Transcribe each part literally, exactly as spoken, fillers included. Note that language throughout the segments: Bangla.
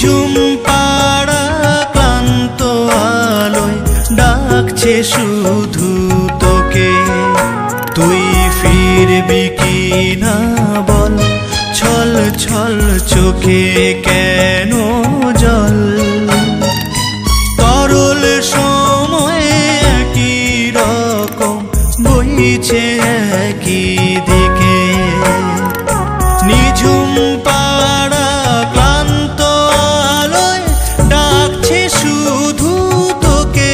নিঝুম পাড়া ক্লান্ত আলোয় ডাকছে শুধু তোকে। তুই ফিরবি কি না বল, ছল ছল চোখে কেন জল। তরল সময় একই রকম বইছে একই দিকে। নিঝুম পাড়া ক্লান্ত আলোয় ডাকছে শুধু তোকে।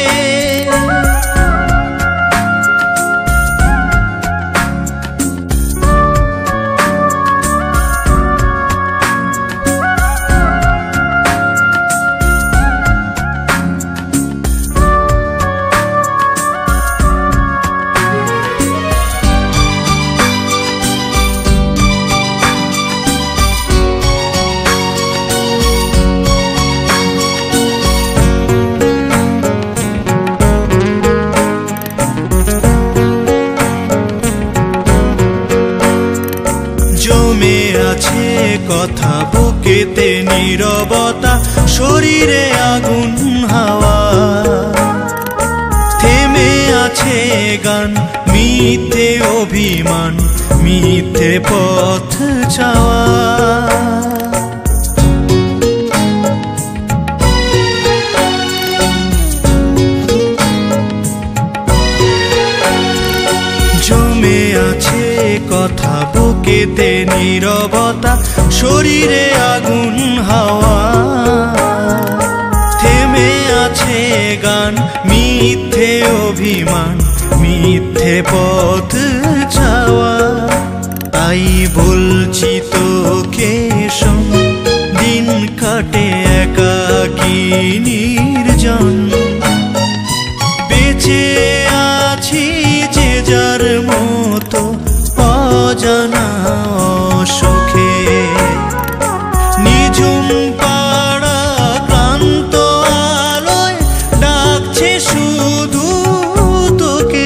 জমে আছে কথা বুকেতে নীরবতা, শরীরে আগুন হাওয়া। থেমে আছে গান, মিথ্যে অভিমান, মিথ্যে পথ চাওয়া। জমে আছে কথা বুকেতে নীরবতা, শরীরে আগুন হাওয়া। থেমে আছে গান, মিথ্যে অভিমান, মিথ্যে পথ চাওয়া। তাই বলছি তোকে শোন, দিন কাটে একাকী নির্জন। বেঁচে আছি যে যার মতো অজানা অসুখে। নিঝুম পাড়া ক্লান্ত আলোয় ডাকছে শুধু তোকে।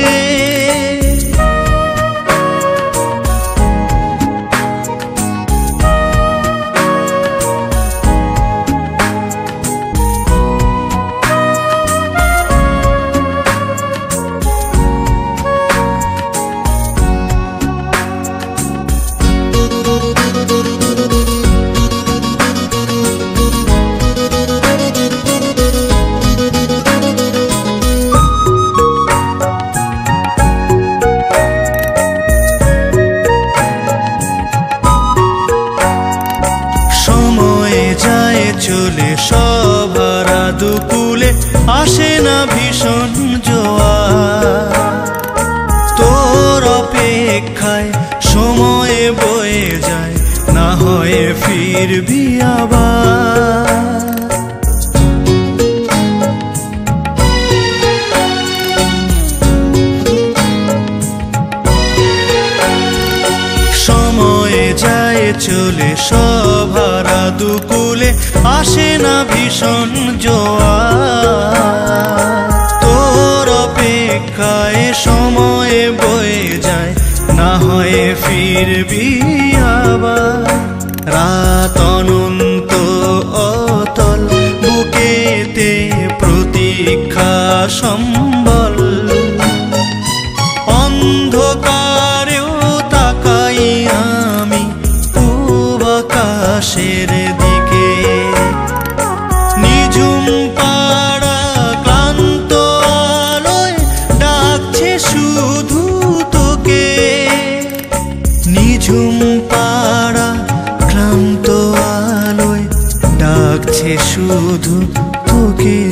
চলে সভারা দুকুলে, আসে না ভীষণ জোয়ার। তোর অপেক্ষায় সময়ে বয়ে যায়, না হয় ফিরবি আবার। সময়ে যায় চলে সভারা দুকুলে, আসে না ভীষণ জোয়ার। তোর অপেক্ষায় সময়ে বয়ে যায়, না হয় ফিরবি আবার। রাত অনন্ত অতল, বুকেতে প্রতীক্ষা সম্বল। অন্ধকারেও তাকাই আমি পূব আকাশের দিকে। নিঝুম পাড়া ক্লান্ত আলোয় ডাকছে শুধু তোকে। নিঝুম পাড়া ক্লান্ত আলোয় ডাকছে শুধু তোকে।